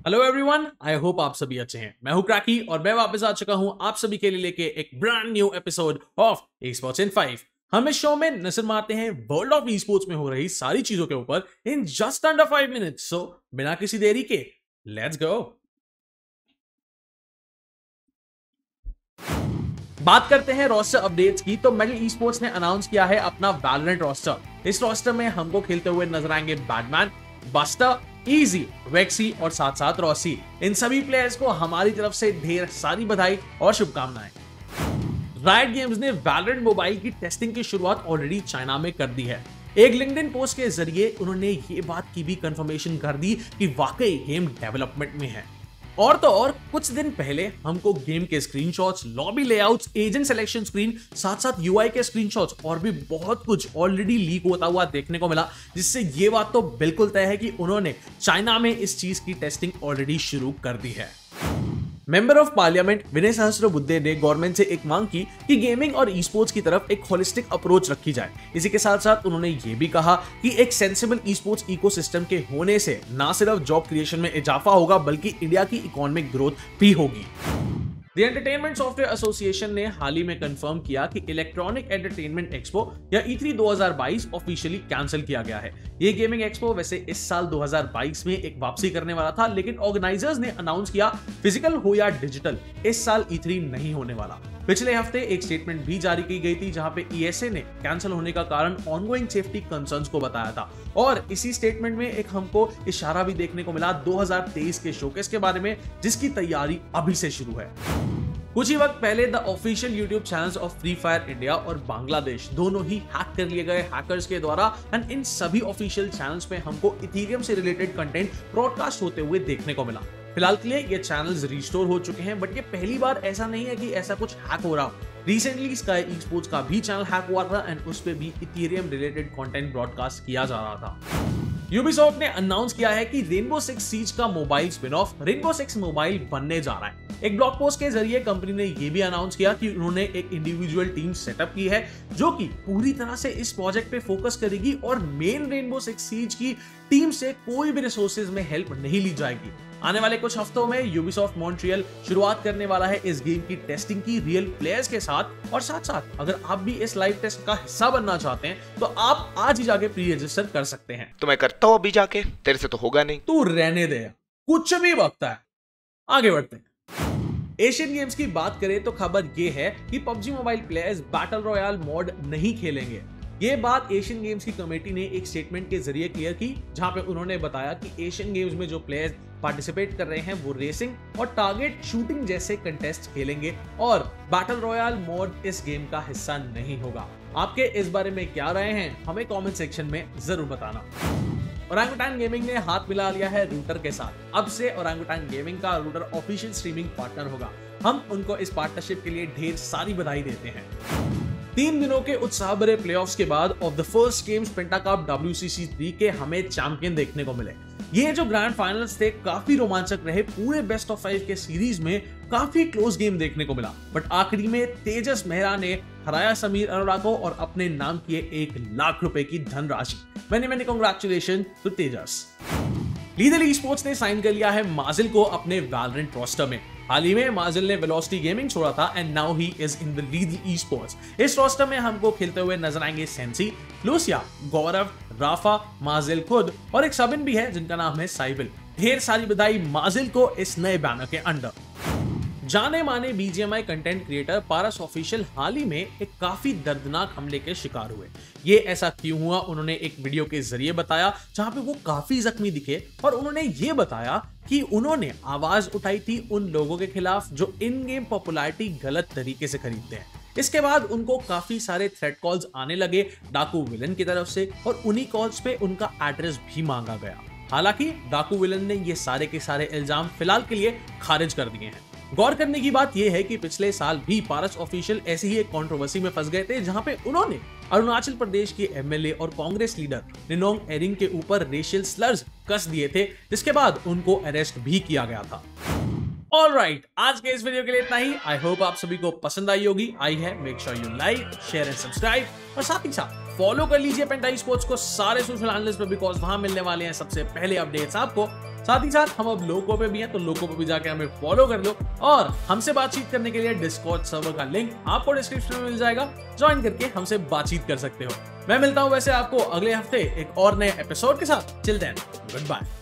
Hello everyone, I hope आप सभी अच्छे हैं। मैं हूं क्रैकी और मैं वापस आ चुका हूं आप सभी के लिए लेके एक brand new episode of eSports in 5। हम इस शो में नजर मारते हैं वर्ल्ड ऑफ eSports में हो रही सारी चीजों के ऊपर in just under 5 minutes. So बिना किसी देरी के लेट्स गो। बात करते हैं रोस्टर अपडेट्स की, तो मेडल eSports ने अनाउंस किया है अपना वैलोरेंट रोस्टर। इस रोस्टर में हमको खेलते हुए नजर आएंगे बैटमैन, बस्टर, इजी, वेक्सी और साथ साथ रॉसी। इन सभी प्लेयर्स को हमारी तरफ से ढेर सारी बधाई और शुभकामनाएं। राइट गेम्स ने वैलोरेंट मोबाइल की टेस्टिंग की शुरुआत ऑलरेडी चाइना में कर दी है। एक लिंक्डइन पोस्ट के जरिए उन्होंने ये बात की भी कंफर्मेशन कर दी कि वाकई गेम डेवलपमेंट में है। और तो और कुछ दिन पहले हमको गेम के screenshots, lobby layouts, agent selection screen, साथ साथ यूआई के स्क्रीनशॉट्स और भी बहुत कुछ ऑलरेडी लीक होता हुआ देखने को मिला, जिससे ये बात तो बिल्कुल तय है कि उन्होंने चाइना में इस चीज की टेस्टिंग ऑलरेडी शुरू कर दी है। Member of parliament Vinay Sahasrabuddhe ने गवर्नमेंट से एक मांग की कि गेमिंग और ई-स्पोर्ट्स की तरफ एक होलिस्टिक अप्रोच रखी जाए। इसी के साथ साथ उन्होंने ये भी कहा कि एक सेंसिबल ई-स्पोर्ट्स इकोसिस्टम के होने से ना सिर्फ जॉब क्रिएशन में इजाफा होगा बल्कि इंडिया की इकोनॉमिक ग्रोथ भी होगी। द एंटरटेनमेंट सॉफ्टवेयर एसोसिएशन ने हाल ही में कंफर्म किया कि इलेक्ट्रॉनिक एंटरटेनमेंट एक्सपो या E3 2022 ऑफिशियली कैंसिल किया गया है। ये गेमिंग एक्सपो वैसे इस साल 2022 में एक वापसी करने वाला था, लेकिन ऑर्गेनाइजर्स ने अनाउंस किया फिजिकल हो या डिजिटल इस साल E3 नहीं होने वाला। पिछले हफ्ते एक स्टेटमेंट भी जारी की गई थी जहां पे ESA ने कैंसिल होने का कारण ऑनगोइंग सेफ्टी कंसर्न्स को बताया था, और इसी स्टेटमेंट में एक हमको इशारा भी देखने को मिला 2023 के शोकेस के बारे में, जिसकी तैयारी अभी से शुरू है। कुछ ही वक्त पहले the official YouTube channels of Free Fire India और बांग्लादेश दोनों ही हैक कर लिए गए हैकर्स के द्वारा, एंड इन सभी ऑफिशियल चैनल्स पे हमको इथेरियम से रिलेटेड कंटेंट ब्रॉडकास्ट होते हुए देखने को मिला। फिलहाल के लिए ये चैनल्स रिस्टोर हो चुके हैं, बट ये पहली बार ऐसा नहीं है कि ऐसा कुछ हैक हो रहा। रिसेंटली स्काई ई-स्पोर्ट्स का भी चैनल हैक हुआ था एंड उस पे भी इथेरियम रिलेटेड कंटेंट ब्रॉडकास्ट किया जा रहा था। यूबीसॉफ्ट ने अनाउंस किया है कि रेनबो सिक्स सीज का mobile spin off Rainbow Six mobile बनने जा रहा है। एक ब्लॉग पोस्ट के जरिए कंपनी ने यह भी अनाउंस किया कि उन्होंने एक इंडिविजुअल टीम सेटअप की है जो कि पूरी तरह से इस प्रोजेक्ट पे फोकस करेगी और मेन रेनबो सिक्स सीज की टीम से कोई भी रिसोर्सेज में हेल्प नहीं ली जाएगी। आने वाले कुछ हफ्तों में यूबीसॉफ्ट मॉन्ट्रियल शुरुआत करने वाला है इस गेम की टेस्टिंग की रियल प्लेयर्स के साथ, और साथ साथ अगर आप भी इस लाइव टेस्ट का हिस्सा बनना चाहते हैं तो आप आज ही जाके प्री रजिस्टर कर सकते हैं। तो मैं करता हूं अभी जाके, तेरे से तो होगा नहीं। तू रहने दे, कुछ भी वक्ता है। आगे बढ़ते हैं। एशियन गेम्स की बात करें तो खबर ये है कि PUBG mobile players battle royale mode नहीं खेलेंगे। ये बात एशियन गेम्स की कमेटी ने एक स्टेटमेंट के जरिए क्लियर की, जहां पे उन्होंने बताया कि एशियन गेम्स में जो प्लेयर्स पार्टिसिपेट कर रहे हैं वो रेसिंग और टारगेट शूटिंग जैसे कंटेस्ट खेलेंगे और बैटल रॉयल मोड इस गेम का हिस्सा नहीं होगा। आपके इस बारे में क्या राय हैं, हमें कमेंट सेक्शन में जरूर बताना। ओरांगुटान गेमिंग ने हाथ मिला लिया है रूटर के साथ। अब से ओरांगुटान गेमिंग का रूटर ऑफिशियल स्ट्रीमिंग पार्टनर होगा। हम उनको इस पार्टनरशिप के लिए ढेर सारी बधाई देते हैं। 3 दिनों के उत्साह भरे प्लेऑफ्स के बाद of the first games Pentacup WCC 3 के हमें चैंपियन देखने को मिले। ये जो ग्रैंड फाइनल्स थे काफी रोमांचक रहे। पूरे बेस्ट ऑफ 5 के सीरीज में काफी क्लोज गेम देखने को मिला, बट आखिरी में तेजस मेहरा ने हराया समीर अरोड़ा को और अपने नाम किए 1 लाख रुपए की धनराशि। मैंने congratulation to Tejas. Leader esports ने साइन कर लिया है माजिल को अपने वैलोरेंट रोस्टर में। हाल ही में माजिल ने वेलोसिटी गेमिंग छोड़ा था and now he is in the Leader esports. इस रोस्टर में हमको खेलते हुए नजर आएंगे सेंसी, लूसिया, गौरव, राफा, माजिल खुद और एक सबिन भी है जिनका नाम है साइबिल। ढेर सारी बधाई माजिल को इस नए बैनर के अंडर। जाने माने BGMI content creator Paras official हाल ही में एक काफी दर्दनाक हमले के शिकार हुए। ये ऐसा क्यों हुआ उन्होंने एक वीडियो के जरिए बताया, जहां पे वो काफी जख्मी दिखे, और उन्होंने ये बताया कि उन्होंने आवाज उठाई थी उन लोगों के खिलाफ जो इन गेम पॉपुलैरिटी गलत तरीके से खरीदते हैं। इसके बाद उनको काफी सारे थ्रेट कॉल्स आने लगे डाकू विलन की तरफ से, और उन्हीं कॉल्स पे उनका एड्रेस भी मांगा गया। हालांकि डाकू विलन ने ये सारे के सारे इल्जाम फिलहाल के लिए खारिज कर दिए हैं। गौर करने की बात यह है कि पिछले साल भी पारस ऑफिशियल ऐसी ही एक कंट्रोवर्सी में फंस गए थे, जहां पे उन्होंने अरुणाचल प्रदेश के MLA और कांग्रेस लीडर निनोंग एरिंग के ऊपर रेशियल स्लर्स कस दिए थे, जिसके बाद उनको अरेस्ट भी किया गया था। ऑलराइट, आज के इस वीडियो के लिए इतना ही। आई होप आप सभी को पसंद आई होगी। आई है, make sure you like, share and subscribe, और साथ ही साथ फॉलो कर लीजिए पेंटा ई-स्पोर्ट्स को सारे सोशल हैंडल्स पे, बिकॉज वहां मिलने वाले हैं सबसे पहले अपडेट्स आपको साथ ही साथ हम अब लोको पे भी हैं, तो लोको पे भी जाके हमें फॉलो कर लो और हमसे बातचीत करने के लिए डिस्कॉर्ड सर्वर का लिंक आपको डिस्क्रिप्शन में मिल जाएगा। ज्वाइन करके हमसे बातचीत कर सकते हो। मैं मिलता हूं वैसे आपको अगले हफ्ते एक और नए एपिसोड के साथ। Till then good bye.